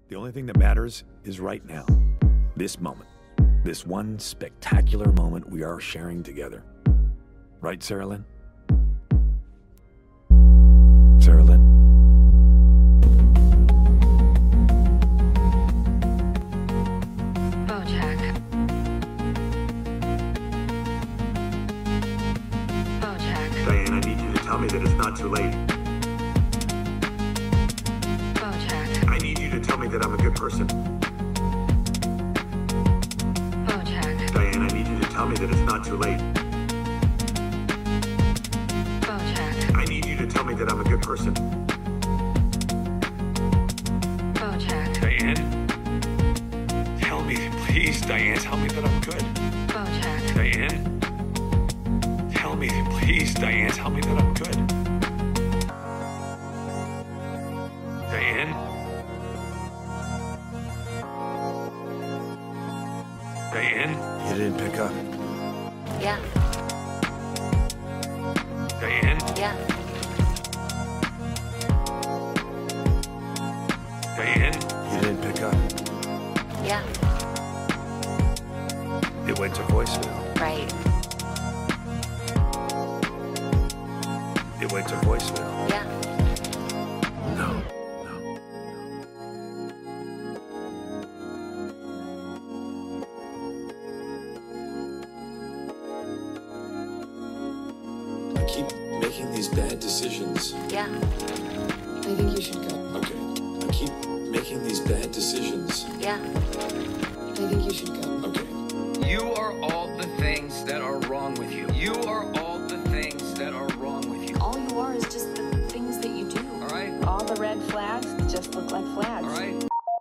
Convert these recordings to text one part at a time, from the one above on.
The only thing that matters is right now. This moment. This one spectacular moment we are sharing together. Right, Sarah Lynn? Sarah Lynn? BoJack. BoJack. Diane, I need you to tell me that it's not too late. BoJack. I need you to tell me that I'm a good person. BoJack. Diane, I need you to tell me that it's not too late. BoJack. I need you to tell me that I'm a good person. BoJack. Diane? Tell me, please, Diane, tell me that I'm good. BoJack. Diane? Tell me, please, Diane, tell me that I'm good. Diane? Diane? You didn't pick up. Yeah. Diane? Yeah. Diane? You didn't pick up. Yeah. It went to voicemail. Right. It went to voicemail. Yeah. No. I keep making these bad decisions. Yeah. I think you should go. Okay. I keep making these bad decisions. Yeah. I think you should go. Okay. You are all the things that are wrong with you. You are all the things that are wrong with you. All you are is just the things that you do. All right? All the red flags just look like flags. All right?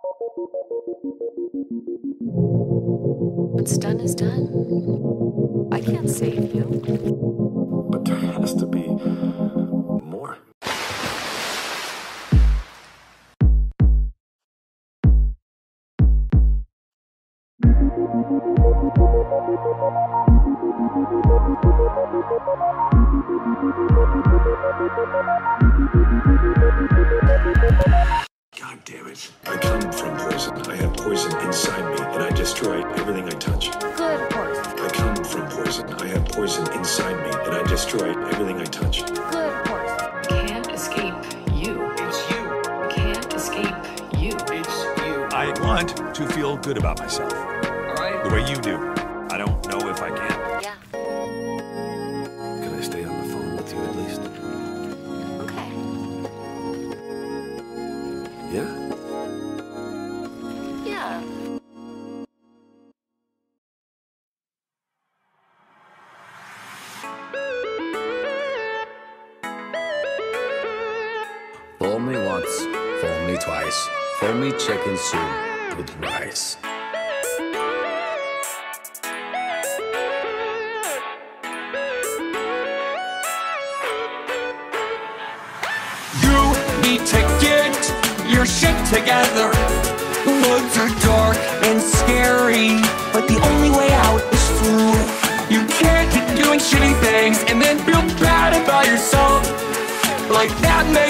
What's done is done. I can't save you. But there has to be more. God damn it. I come from poison. I have poison inside me, and I destroy everything I touch. Good horse. I come from poison. I have poison inside me, and I destroy everything I touch. Good horse. Can't escape you. It's you. Can't escape you. It's you. I want to feel good about myself, All right? the way you do. I don't know if I can. Yeah. Can I stay on the phone with you at least? Okay. Yeah? Yeah. Fool me once, fool me twice, fool me chicken soup with rice. You need to get your shit together. The woods are dark and scary, but the only way out is through. You can't keep doing shitty things and then feel bad about yourself. Like that